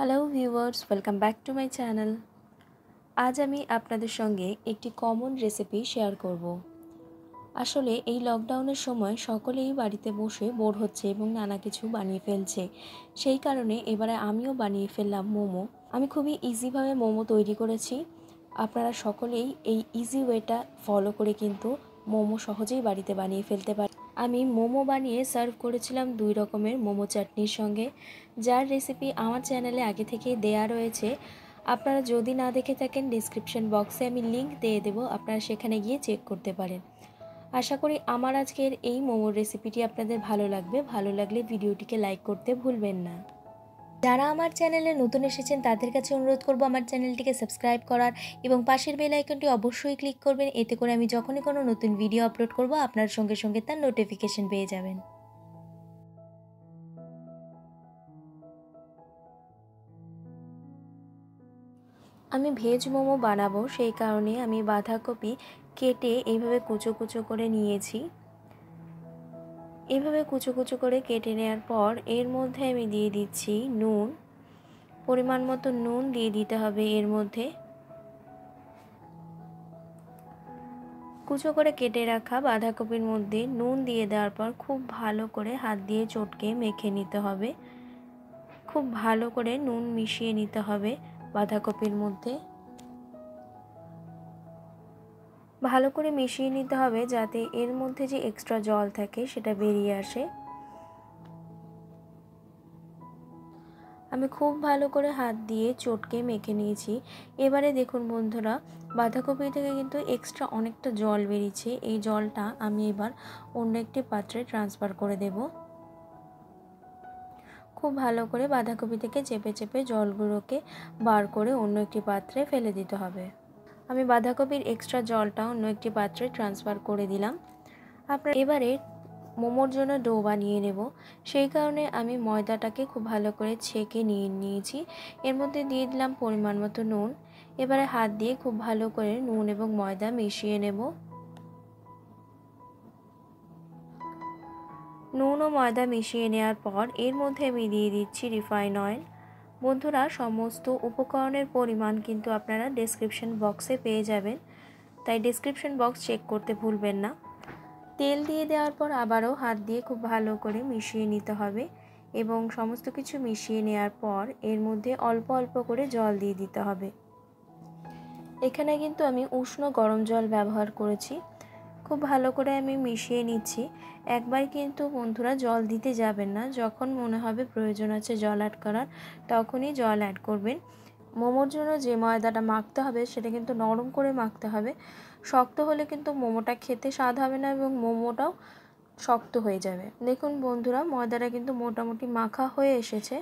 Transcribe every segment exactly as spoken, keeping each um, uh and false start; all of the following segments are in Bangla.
Hello viewers, welcome back to my channel. আজ আমি আপনাদের সঙ্গে একটি কমন রেসিপি শেয়ার করব। আসলে এই লকডাউনের সময় সকলেই বাড়িতে বসে বোর হচ্ছে এবং নানা কিছু বানিয়ে ফেলছে। সেই কারণে এবারে আমিও বানিয়ে ফেললাম মোমো। আমি খুবই ইজিভাবে মোমো তৈরি করেছি। আপনারা সকলেই এই ইজি ওয়েটা ফলো করে কিন্তু মোমো সহজেই বাড়িতে বানিয়ে ফেলতে পারেন। আমি মোমো বানিয়ে সার্ভ করেছিলাম দুই রকমের মোমো চাটনির সঙ্গে, যার রেসিপি আমার চ্যানেলে আগে থেকেই দেয়া রয়েছে। আপনারা যদি না দেখে থাকেন, ডেসক্রিপশন বক্সে আমি লিংক দিয়ে দেবো, আপনারা সেখানে গিয়ে চেক করতে পারেন। আশা করি আমার আজকের এই মোমোর রেসিপিটি আপনাদের ভালো লাগবে। ভালো লাগলে ভিডিওটিকে লাইক করতে ভুলবেন না। যারা আমার চ্যানেলে নতুন এসেছেন তাদের কাছে অনুরোধ করব আমার চ্যানেলটিকে সাবস্ক্রাইব করার এবং পাশের বেল আইকনটি অবশ্যই ক্লিক করবেন। এতে করে আমি যখনই কোনো নতুন ভিডিও আপলোড করব আপনার সঙ্গে সঙ্গে তার নোটিফিকেশন পেয়ে যাবেন। আমি ভেজ মোমো বানাবো, সেই কারণে আমি বাঁধাকপি কেটে এইভাবে কুচো কুচো করে নিয়েছি। এইভাবে কুচো কুচো করে কেটে নেওয়ার পর এর মধ্যে আমি দিয়ে দিচ্ছি নুন। পরিমাণ মতো নুন দিয়ে দিতে হবে এর মধ্যে। কুচো করে কেটে রাখা বাঁধাকপির মধ্যে নুন দিয়ে দেওয়ার পর খুব ভালো করে হাত দিয়ে চটকে মেখে নিতে হবে। খুব ভালো করে নুন মিশিয়ে নিতে হবে বাঁধাকপির মধ্যে। ভালো করে মিশিয়ে নিতে হবে যাতে এর মধ্যে যে এক্সট্রা জল থাকে সেটা বেরিয়ে আসে। আমি খুব ভালো করে হাত দিয়ে চটকে মেখে নিয়েছি। এবারে দেখুন বন্ধুরা, বাঁধাকপি থেকে কিন্তু এক্সট্রা অনেকটা জল বেরিয়েছে। এই জলটা আমি এবার অন্য একটি পাত্রে ট্রান্সফার করে দেব। খুব ভালো করে বাঁধাকপি থেকে চেপে চেপে জলগুলোকে বার করে অন্য একটি পাত্রে ফেলে দিতে হবে। আমি বাঁধাকপির এক্সট্রা জলটা অন্য একটি পাত্রে ট্রান্সফার করে দিলাম। আপনার এবারে মোমোর জন্য ডো বানিয়ে নেব, সেই কারণে আমি ময়দাটাকে খুব ভালো করে ছেঁকে নিয়ে নিয়েছি। এর মধ্যে দিয়ে দিলাম পরিমাণ মতো নুন। এবারে হাত দিয়ে খুব ভালো করে নুন এবং ময়দা মিশিয়ে নেব। নুন ও ময়দা মিশিয়ে নেওয়ার পর এর মধ্যে আমি দিয়ে দিচ্ছি রিফাইন অয়েল। বন্ধুরা, সমস্ত উপকরণের পরিমাণ কিন্তু আপনারা ডেসক্রিপশন বক্সে পেয়ে যাবেন, তাই ডেসক্রিপশন বক্স চেক করতে ভুলবেন না। তেল দিয়ে দেওয়ার পর আবারও হাত দিয়ে খুব ভালো করে মিশিয়ে নিতে হবে এবং সমস্ত কিছু মিশিয়ে নেওয়ার পর এর মধ্যে অল্প অল্প করে জল দিয়ে দিতে হবে। এখানে কিন্তু আমি উষ্ণ গরম জল ব্যবহার করেছি। খুব ভালো করে আমি মিশিয়ে নিচ্ছি। একবার কিন্তু বন্ধুরা জল দিতে যাবেন না, যখন মনে হবে প্রয়োজন আছে জল অ্যাড করার তখনই জল অ্যাড করবেন। মোমোর জন্য যে ময়দাটা মাখতে হবে সেটা কিন্তু নরম করে মাখতে হবে। শক্ত হলে কিন্তু মোমোটা খেতে স্বাদ হবে না এবং মোমোটাও শক্ত হয়ে যাবে। দেখুন বন্ধুরা, ময়দাটা কিন্তু মোটামুটি মাখা হয়ে এসেছে।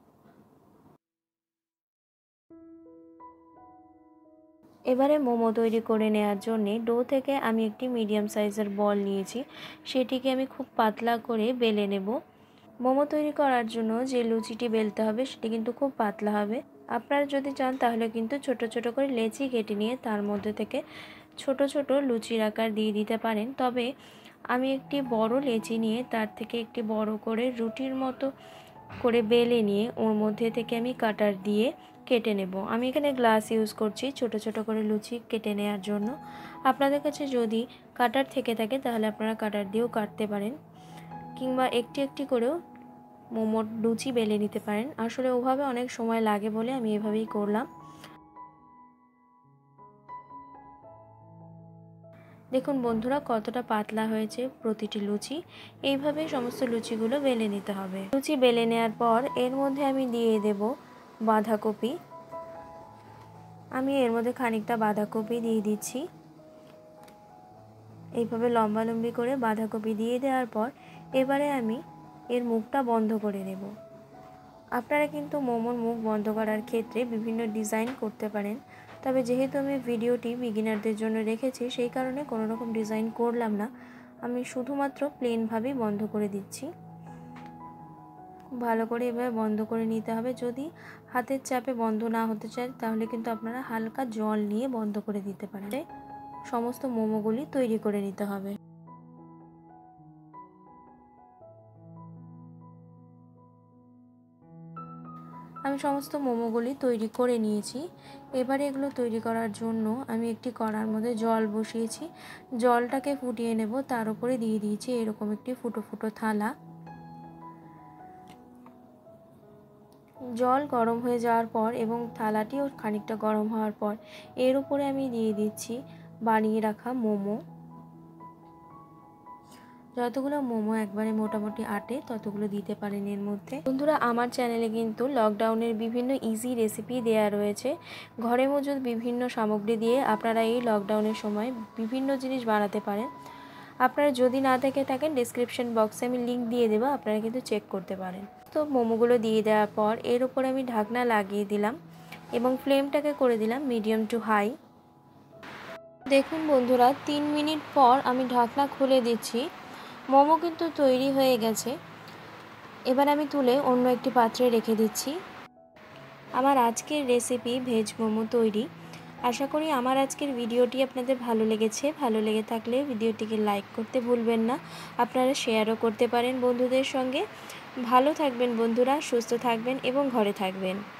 এবারে মোমো তৈরি করে নেওয়ার জন্যে ডো থেকে আমি একটি মিডিয়াম সাইজের বল নিয়েছি, সেটিকে আমি খুব পাতলা করে বেলে নেব। মোমো তৈরি করার জন্য যে লুচিটি বেলতে হবে সেটি কিন্তু খুব পাতলা হবে। আপনারা যদি চান তাহলে কিন্তু ছোট ছোট করে লেচি কেটে নিয়ে তার মধ্যে থেকে ছোট ছোট লুচির আকার দিয়ে দিতে পারেন। তবে আমি একটি বড় লেচি নিয়ে তার থেকে একটি বড় করে রুটির মতো করে বেলে নিয়ে ওর মধ্যে থেকে আমি কাটার দিয়ে কেটে নেব। আমি এখানে গ্লাস ইউজ করছি ছোট ছোট করে লুচি কেটে নেওয়ার জন্য। আপনাদের কাছে যদি কাটার থেকে থাকে তাহলে আপনারা কাটার দিয়েও কাটতে পারেন, কিংবা একটি একটি করেও মোমোর লুচি বেলে নিতে পারেন। আসলে ওভাবে অনেক সময় লাগে বলে আমি এভাবেই করলাম। দেখুন বন্ধুরা, কতটা পাতলা হয়েছে প্রতিটি লুচি। এইভাবে সমস্ত লুচিগুলো বেলে নিতে হবে। লুচি বেলে নেওয়ার পর এর মধ্যে আমি দিয়ে দেব বাঁধাকপি। আমি এর মধ্যে খানিকটা বাঁধাকপি দিয়ে দিচ্ছি। এইভাবে লম্বালম্বি করে বাঁধাকপি দিয়ে দেওয়ার পর এবারে আমি এর মুখটা বন্ধ করে নেব। আপনারা কিন্তু মোমোর মুখ বন্ধ করার ক্ষেত্রে বিভিন্ন ডিজাইন করতে পারেন, তবে যেহেতু আমি ভিডিওটি বিগিনারদের জন্য রেখেছি সেই কারণে কোনো রকম ডিজাইন করলাম না। আমি শুধুমাত্র প্লেনভাবেই বন্ধ করে দিচ্ছি। খুব ভালো করে এভাবে বন্ধ করে নিতে হবে। যদি হাতের চাপে বন্ধ না হতে চায় তাহলে কিন্তু আপনারা হালকা জল নিয়ে বন্ধ করে দিতে পারেন। সমস্ত মোমোগুলি তৈরি করে নিতে হবে। আমি সমস্ত মোমোগুলি তৈরি করে নিয়েছি। এবারে এগুলো তৈরি করার জন্য আমি একটি কড়ার মধ্যে জল বসিয়েছি। জলটাকে ফুটিয়ে নেব, তার উপরে দিয়ে দিয়েছি এরকম একটি ফুটো ফুটো থালা। জল গরম হয়ে যাওয়ার পর এবং থালাটিও খানিকটা গরম হওয়ার পর এর উপরে আমি দিয়ে দিচ্ছি বানিয়ে রাখা মোমো। যতগুলো মোমো একবারে মোটামুটি আটে ততগুলো দিতে পারেন এর মধ্যে। বন্ধুরা, আমার চ্যানেলে কিন্তু লকডাউনের বিভিন্ন ইজি রেসিপি দেয়া রয়েছে। ঘরে মজুদ বিভিন্ন সামগ্রী দিয়ে আপনারা এই লকডাউনের সময় বিভিন্ন জিনিস বানাতে পারেন। আপনারা যদি না থেকে থাকেন ডেসক্রিপশন বক্সে আমি লিঙ্ক দিয়ে দেবো, আপনারা কিন্তু চেক করতে পারেন। তো মোমোগুলো দিয়ে দেওয়ার পর এর উপর আমি ঢাকনা লাগিয়ে দিলাম এবং ফ্লেমটাকে করে দিলাম মিডিয়াম টু হাই। দেখুন বন্ধুরা, তিন মিনিট পর আমি ঢাকনা খুলে দিচ্ছি। মোমো কিন্তু তৈরি হয়ে গেছে। এবার আমি তুলে অন্য একটি পাত্রে রেখে দিচ্ছি। আমার আজকের রেসিপি ভেজ মোমো তৈরি। আশা করি আমার আজকের ভিডিওটি আপনাদের ভালো লেগেছে। ভালো লেগে থাকলে ভিডিওটিকে লাইক করতে ভুলবেন না। আপনারা শেয়ারও করতে পারেন বন্ধুদের সঙ্গে। ভালো থাকবেন বন্ধুরা, সুস্থ থাকবেন এবং ঘরে থাকবেন।